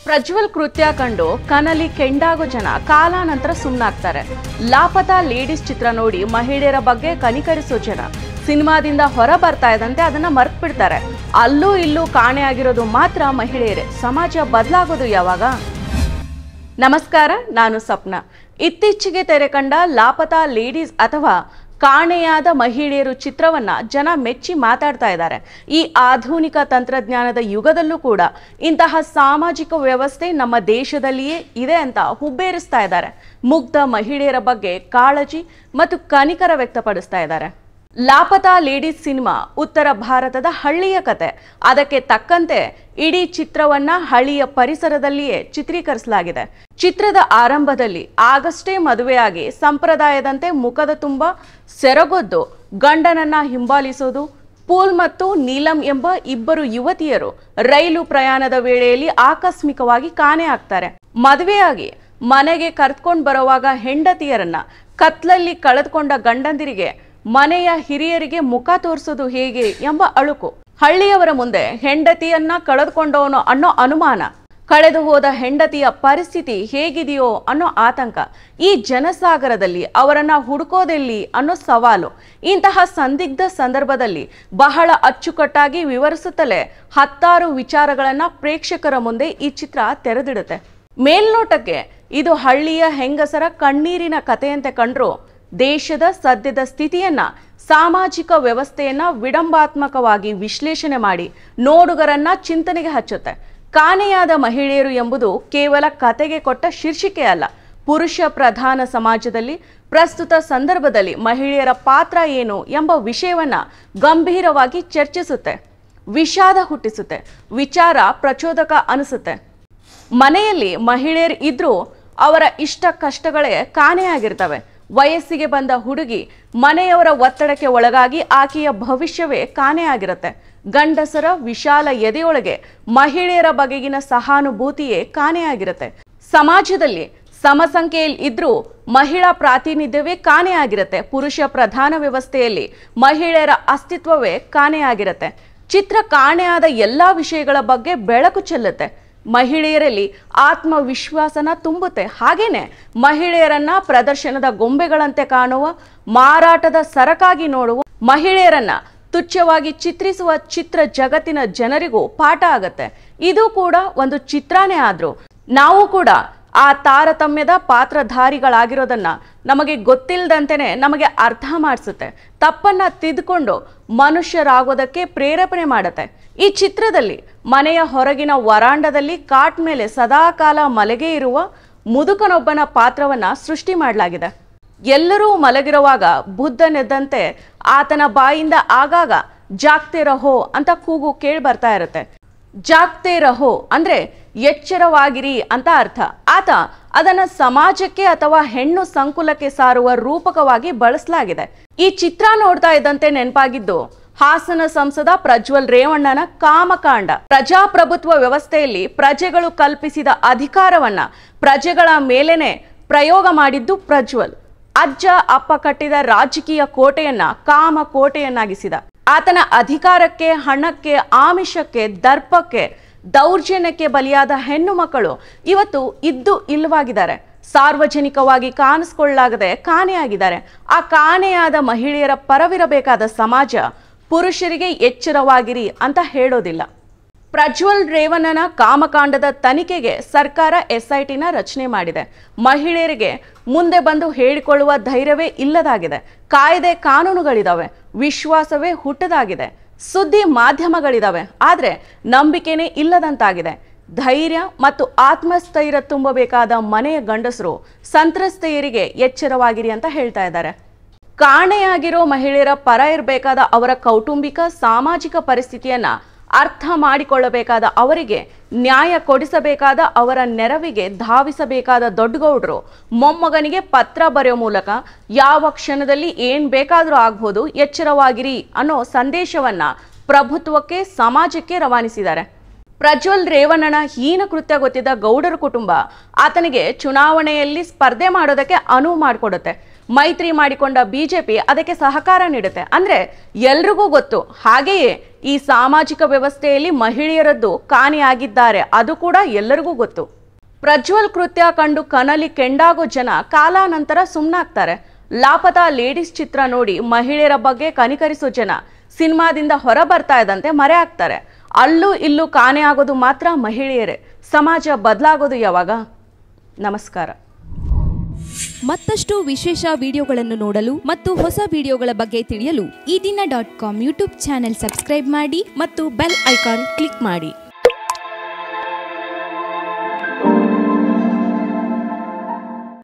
ಪ್ರಜ್ವಲ್ ಕೃತ್ಯ ಕಂಡು ಕನಲಿ ಕೆಂಡಾಗೋ ಜನ ಕಾಲಾನಂತರ ಸುಮ್ಮನಾಗ್ತಾರೆ. ಲಾಪತಾ ಲೇಡೀಸ್ ಚಿತ್ರ ನೋಡಿ ಮಹಿಳೆಯರ ಬಗ್ಗೆ ಕನಿಕರಿಸೋ ಜನ ಸಿನಿಮಾದಿಂದ ಹೊರ ಬರ್ತಾ ಇದ್ದಂತೆ ಅದನ್ನ ಮರ್ತು ಬಿಡ್ತಾರೆ. ಅಲ್ಲೂ ಇಲ್ಲೂ ಕಾಣೆಯಾಗಿರೋದು ಮಾತ್ರ ಮಹಿಳೆಯರೇ. ಸಮಾಜ ಬದಲಾಗೋದು ಯಾವಾಗ? ನಮಸ್ಕಾರ, ನಾನು ಸಪ್ನಾ. ಇತ್ತೀಚೆಗೆ ತೆರೆ ಕಂಡ ಲಾಪತಾ ಲೇಡೀಸ್ ಅಥವಾ ಕಾಣೆಯಾದ ಮಹಿಳೆಯರು ಚಿತ್ರವನ್ನ ಜನ ಮೆಚ್ಚಿ ಮಾತಾಡ್ತಾ ಇದ್ದಾರೆ. ಈ ಆಧುನಿಕ ತಂತ್ರಜ್ಞಾನದ ಯುಗದಲ್ಲೂ ಕೂಡ ಇಂತಹ ಸಾಮಾಜಿಕ ವ್ಯವಸ್ಥೆ ನಮ್ಮ ದೇಶದಲ್ಲಿಯೇ ಇದೆ ಅಂತ ಹುಬ್ಬೇರಿಸ್ತಾ ಇದ್ದಾರೆ. ಮುಗ್ಧ ಮಹಿಳೆಯರ ಬಗ್ಗೆ ಕಾಳಜಿ ಮತ್ತು ಕನಿಕರ ವ್ಯಕ್ತಪಡಿಸ್ತಾ ಇದ್ದಾರೆ. ಲಾಪತಾ ಲೇಡೀಸ್ ಸಿನಿಮಾ ಉತ್ತರ ಭಾರತದ ಹಳ್ಳಿಯ ಕತೆ. ಅದಕ್ಕೆ ತಕ್ಕಂತೆ ಇಡೀ ಚಿತ್ರವನ್ನ ಹಳ್ಳಿಯ ಪರಿಸರದಲ್ಲಿಯೇ ಚಿತ್ರೀಕರಿಸಲಾಗಿದೆ. ಚಿತ್ರದ ಆರಂಭದಲ್ಲಿ ಆಗಷ್ಟೇ ಮದುವೆಯಾಗಿ ಸಂಪ್ರದಾಯದಂತೆ ಮುಖದ ತುಂಬ ಸೆರಗೊದ್ದು ಗಂಡನನ್ನ ಹಿಂಬಾಲಿಸೋದು, ಪೂಲ್ ಮತ್ತು ನೀಲಂ ಎಂಬ ಇಬ್ಬರು ಯುವತಿಯರು ರೈಲು ಪ್ರಯಾಣದ ವೇಳೆಯಲ್ಲಿ ಆಕಸ್ಮಿಕವಾಗಿ ಕಾಣೆ ಆಗ್ತಾರೆ. ಮದುವೆಯಾಗಿ ಮನೆಗೆ ಕರೆದುಕೊಂಡು ಬರುವಾಗ ಹೆಂಡತಿಯರನ್ನ ಕತ್ಲಲ್ಲಿ ಕಳೆದುಕೊಂಡ ಗಂಡಂದಿರಿಗೆ ಮನೆಯ ಹಿರಿಯರಿಗೆ ಮುಖ ತೋರಿಸೋದು ಹೇಗೆ ಎಂಬ ಅಳುಕು, ಹಳ್ಳಿಯವರ ಮುಂದೆ ಹೆಂಡತಿಯನ್ನ ಕಳೆದುಕೊಂಡವನು ಅನ್ನೋ ಅನುಮಾನ, ಕಳೆದು ಹೋದ ಹೆಂಡತಿಯ ಪರಿಸ್ಥಿತಿ ಹೇಗಿದೆಯೋ ಅನ್ನೋ ಆತಂಕ, ಈ ಜನಸಾಗರದಲ್ಲಿ ಅವರನ್ನ ಹುಡುಕೋದೆಲ್ಲಿ ಅನ್ನೋ ಸವಾಲು. ಇಂತಹ ಸಂದಿಗ್ಧ ಸಂದರ್ಭದಲ್ಲಿ ಬಹಳ ಅಚ್ಚುಕಟ್ಟಾಗಿ ವಿವರಿಸುತ್ತಲೇ ಹತ್ತಾರು ವಿಚಾರಗಳನ್ನ ಪ್ರೇಕ್ಷಕರ ಮುಂದೆ ಈ ಚಿತ್ರ ತೆರೆದಿಡುತ್ತೆ. ಮೇಲ್ನೋಟಕ್ಕೆ ಇದು ಹಳ್ಳಿಯ ಹೆಂಗಸರ ಕಣ್ಣೀರಿನ ಕಥೆಯಂತೆ ಕಂಡ್ರೂ ದೇಶದ ಸದ್ಯದ ಸ್ಥಿತಿಯನ್ನ, ಸಾಮಾಜಿಕ ವ್ಯವಸ್ಥೆಯನ್ನ ವಿಡಂಬಾತ್ಮಕವಾಗಿ ವಿಶ್ಲೇಷಣೆ ಮಾಡಿ ನೋಡುಗರನ್ನ ಚಿಂತನೆಗೆ ಹಚ್ಚುತ್ತೆ. ಕಾಣೆಯಾದ ಮಹಿಳೆಯರು ಎಂಬುದು ಕೇವಲ ಕತೆಗೆ ಕೊಟ್ಟ ಶೀರ್ಷಿಕೆ ಅಲ್ಲ. ಪುರುಷ ಪ್ರಧಾನ ಸಮಾಜದಲ್ಲಿ ಪ್ರಸ್ತುತ ಸಂದರ್ಭದಲ್ಲಿ ಮಹಿಳೆಯರ ಪಾತ್ರ ಏನು ಎಂಬ ವಿಷಯವನ್ನ ಗಂಭೀರವಾಗಿ ಚರ್ಚಿಸುತ್ತೆ, ವಿಷಾದ ಹುಟ್ಟಿಸುತ್ತೆ, ವಿಚಾರ ಪ್ರಚೋದಕ ಅನಿಸುತ್ತೆ. ಮನೆಯಲ್ಲಿ ಮಹಿಳೆಯರು ಇದ್ರೂ ಅವರ ಇಷ್ಟ ಕಷ್ಟಗಳೇ ಕಾಣೆಯಾಗಿರ್ತವೆ. ವಯಸ್ಸಿಗೆ ಬಂದ ಹುಡುಗಿ ಮನೆಯವರ ಒತ್ತಡಕ್ಕೆ ಒಳಗಾಗಿ ಆಕೆಯ ಭವಿಷ್ಯವೇ ಕಾಣೆಯಾಗಿರುತ್ತೆ. ಗಂಡಸರ ವಿಶಾಲ ಎದೆಯೊಳಗೆ ಮಹಿಳೆಯರ ಬಗೆಗಿನ ಸಹಾನುಭೂತಿಯೇ ಕಾಣೆಯಾಗಿರುತ್ತೆ. ಸಮಾಜದಲ್ಲಿ ಸಮಸಂಖ್ಯೆಯಲ್ಲಿ ಇದ್ರೂ ಮಹಿಳಾ ಪ್ರಾತಿನಿಧ್ಯವೇ ಕಾಣೆಯಾಗಿರುತ್ತೆ. ಪುರುಷ ಪ್ರಧಾನ ವ್ಯವಸ್ಥೆಯಲ್ಲಿ ಮಹಿಳೆಯರ ಅಸ್ತಿತ್ವವೇ ಕಾಣೆಯಾಗಿರುತ್ತೆ. ಚಿತ್ರ ಕಾಣೆಯಾದ ಎಲ್ಲಾ ವಿಷಯಗಳ ಬಗ್ಗೆ ಬೆಳಕು ಚೆಲ್ಲುತ್ತೆ. ಮಹಿಳೆಯರಲ್ಲಿ ಆತ್ಮವಿಶ್ವಾಸನ ತುಂಬುತ್ತೆ. ಹಾಗೇನೆ ಮಹಿಳೆಯರನ್ನ ಪ್ರದರ್ಶನದ ಗೊಂಬೆಗಳಂತೆ ಕಾಣುವ, ಮಾರಾಟದ ಸರಕಾಗಿ ನೋಡುವ, ಮಹಿಳೆಯರನ್ನ ತುಚ್ಛವಾಗಿ ಚಿತ್ರಿಸುವ ಚಿತ್ರ ಜಗತ್ತಿನ ಜನರಿಗೂ ಪಾಠ ಆಗತ್ತೆ. ಇದು ಕೂಡ ಒಂದು ಚಿತ್ರನೇ ಆದ್ರೂ ನಾವು ಕೂಡ ಆ ತಾರತಮ್ಯದ ಪಾತ್ರಧಾರಿಗಳಾಗಿರೋದನ್ನ ನಮಗೆ ಗೊತ್ತಿಲ್ಲದಂತೆಯೇ ನಮಗೆ ಅರ್ಥ ಮಾಡಿಸುತ್ತೆ. ತಪ್ಪನ್ನ ತಿದ್ದುಕೊಂಡು ಮನುಷ್ಯರಾಗೋದಕ್ಕೆ ಪ್ರೇರೇಪಣೆ ಮಾಡುತ್ತೆ. ಈ ಚಿತ್ರದಲ್ಲಿ ಮನೆಯ ಹೊರಗಿನ ವರಾಂಡದಲ್ಲಿ ಕಾಟ್ ಮೇಲೆ ಸದಾಕಾಲ ಮಲಗೇ ಇರುವ ಮುದುಕನೊಬ್ಬನ ಪಾತ್ರವನ್ನ ಸೃಷ್ಟಿ ಮಾಡಲಾಗಿದೆ. ಎಲ್ಲರೂ ಮಲಗಿರುವಾಗ ಬುದ್ಧನೆದ್ದಂತೆ ಆತನ ಬಾಯಿಂದ ಆಗಾಗ ಜಾಗ್ತೆ ರಹೋ ಅಂತ ಕೂಗು ಕೇಳಿ ಬರ್ತಾ ಇರುತ್ತೆ. ಜಾಗ್ತೆ ರಹೋ ಅಂದ್ರೆ ಎಚ್ಚರವಾಗಿರಿ ಅಂತ ಅರ್ಥ. ಆತ ಅದನ್ನ ಸಮಾಜಕ್ಕೆ ಅಥವಾ ಹೆಣ್ಣು ಸಂಕುಲಕ್ಕೆ ಸಾರುವ ರೂಪಕವಾಗಿ ಬಳಸಲಾಗಿದೆ. ಈ ಚಿತ್ರ ನೋಡ್ತಾ ಇದ್ದಂತೆ ನೆನಪಾಗಿದ್ದು ಹಾಸನ ಸಂಸದ ಪ್ರಜ್ವಲ್ ರೇವಣ್ಣನ ಕಾಮಕಾಂಡ. ಪ್ರಜಾಪ್ರಭುತ್ವ ವ್ಯವಸ್ಥೆಯಲ್ಲಿ ಪ್ರಜೆಗಳು ಕಲ್ಪಿಸಿದ ಅಧಿಕಾರವನ್ನ ಪ್ರಜೆಗಳ ಮೇಲೇನೆ ಪ್ರಯೋಗ ಮಾಡಿದ್ದು ಪ್ರಜ್ವಲ್. ಅಜ್ಜ ಅಪ್ಪ ಕಟ್ಟಿದ ರಾಜಕೀಯ ಕೋಟೆಯನ್ನ ಕಾಮ ಕೋಟೆಯನ್ನಾಗಿಸಿದ. ಆತನ ಅಧಿಕಾರಕ್ಕೆ, ಹಣಕ್ಕೆ, ಆಮಿಷಕ್ಕೆ, ದರ್ಪಕ್ಕೆ, ದೌರ್ಜನ್ಯಕ್ಕೆ ಬಲಿಯಾದ ಹೆಣ್ಣು ಮಕ್ಕಳು ಇವತ್ತು ಇದ್ದು ಇಲ್ಲವಾಗಿದ್ದಾರೆ. ಸಾರ್ವಜನಿಕವಾಗಿ ಕಾಣಿಸ್ಕೊಳ್ಳಲಾಗದೆ ಕಾಣೆಯಾಗಿದ್ದಾರೆ. ಆ ಕಾಣೆಯಾದ ಮಹಿಳೆಯರ ಪರವಿರಬೇಕಾದ ಸಮಾಜ ಪುರುಷರಿಗೆ ಎಚ್ಚರವಾಗಿರಿ ಅಂತ ಹೇಳೋದಿಲ್ಲ. ಪ್ರಜ್ವಲ್ ರೇವಣ್ಣನ ಕಾಮಕಾಂಡದ ತನಿಖೆಗೆ ಸರ್ಕಾರ SITನ ರಚನೆ ಮಾಡಿದೆ. ಮಹಿಳೆಯರಿಗೆ ಮುಂದೆ ಬಂದು ಹೇಳಿಕೊಳ್ಳುವ ಧೈರ್ಯವೇ ಇಲ್ಲದಾಗಿದೆ. ಕಾಯ್ದೆ ಕಾನೂನುಗಳಿದಾವೆ, ವಿಶ್ವಾಸವೇ ಹುಟ್ಟದಾಗಿದೆ, ಸುದ್ದಿ ಮಾಧ್ಯಮಗಳಿದಾವೆ, ಆದ್ರೆ ನಂಬಿಕೆನೇ ಇಲ್ಲದಂತಾಗಿದೆ. ಧೈರ್ಯ ಮತ್ತು ಆತ್ಮಸ್ಥೈರ್ಯ ತುಂಬಬೇಕಾದ ಮನೆಯ ಗಂಡಸರು ಸಂತ್ರಸ್ತೆಯರಿಗೆ ಎಚ್ಚರವಾಗಿರಿ ಅಂತ ಹೇಳ್ತಾ ಇದ್ದಾರೆ. ಕಾಣೆಯಾಗಿರೋ ಮಹಿಳೆಯರ ಪರ ಇರಬೇಕಾದ ಅವರ ಕೌಟುಂಬಿಕ ಸಾಮಾಜಿಕ ಪರಿಸ್ಥಿತಿಯನ್ನ ಅರ್ಥ ಮಾಡಿಕೊಳ್ಳಬೇಕಾದ ಅವರಿಗೆ ನ್ಯಾಯ ಕೊಡಿಸಬೇಕಾದ ಅವರ ನೆರವಿಗೆ ಧಾವಿಸಬೇಕಾದ ದೊಡ್ಡಗೌಡರು ಮೊಮ್ಮಗನಿಗೆ ಪತ್ರ ಬರೆಯೋ ಮೂಲಕ ಯಾವ ಕ್ಷಣದಲ್ಲಿ ಏನ್ ಬೇಕಾದ್ರೂ ಆಗ್ಬೋದು, ಎಚ್ಚರವಾಗಿರಿ ಅನ್ನೋ ಸಂದೇಶವನ್ನ ಪ್ರಭುತ್ವಕ್ಕೆ, ಸಮಾಜಕ್ಕೆ ರವಾನಿಸಿದ್ದಾರೆ. ಪ್ರಜ್ವಲ್ ರೇವಣ್ಣನ ಹೀನ ಕೃತ್ಯ ಗೊತ್ತಿದ್ದ ಗೌಡರ ಕುಟುಂಬ ಆತನಿಗೆ ಚುನಾವಣೆಯಲ್ಲಿ ಸ್ಪರ್ಧೆ ಮಾಡೋದಕ್ಕೆ ಅನುವು ಮಾಡಿಕೊಡುತ್ತೆ. ಮೈತ್ರಿ ಮಾಡಿಕೊಂಡ ಬಿಜೆಪಿ ಅದಕ್ಕೆ ಸಹಕಾರ ನೀಡುತ್ತೆ. ಅಂದ್ರೆ ಎಲ್ರಿಗೂ ಗೊತ್ತು. ಹಾಗೆಯೇ ಈ ಸಾಮಾಜಿಕ ವ್ಯವಸ್ಥೆಯಲ್ಲಿ ಮಹಿಳೆಯರದ್ದು ಕಾಣೆಯಾಗಿದ್ದಾರೆ, ಅದು ಕೂಡ ಎಲ್ಲರಿಗೂ ಗೊತ್ತು. ಪ್ರಜ್ವಲ್ ಕೃತ್ಯ ಕಂಡು ಕನಲಿ ಕೆಂಡಾಗೋ ಜನ ಕಾಲಾನಂತರ ಸುಮ್ಮನಾಗ್ತಾರೆ. ಲಾಪತಾ ಲೇಡೀಸ್ ಚಿತ್ರ ನೋಡಿ ಮಹಿಳೆಯರ ಬಗ್ಗೆ ಕನಿಕರಿಸೋ ಜನ ಸಿನಿಮಾದಿಂದ ಹೊರ ಬರ್ತಾ ಇದ್ದಂತೆ ಮರೆ ಆಗ್ತಾರೆ. ಅಲ್ಲೂ ಇಲ್ಲೂ ಕಾಣೆ ಆಗೋದು ಮಾತ್ರ ಮಹಿಳೆಯರೇ. ಸಮಾಜ ಬದಲಾಗೋದು ಯಾವಾಗ? ನಮಸ್ಕಾರ. ಮತ್ತಷ್ಟು ವಿಶೇಷ ವಿಡಿಯೋಗಳನ್ನು ನೋಡಲು ಮತ್ತು ಹೊಸ ವಿಡಿಯೋಗಳ ಬಗ್ಗೆ ತಿಳಿಯಲು ಈ ದಿನ .com ಯೂಟ್ಯೂಬ್ ಚಾನೆಲ್ ಸಬ್ಸ್ಕ್ರೈಬ್ ಮಾಡಿ ಮತ್ತು ಬೆಲ್ ಐಕಾನ್ ಕ್ಲಿಕ್ ಮಾಡಿ.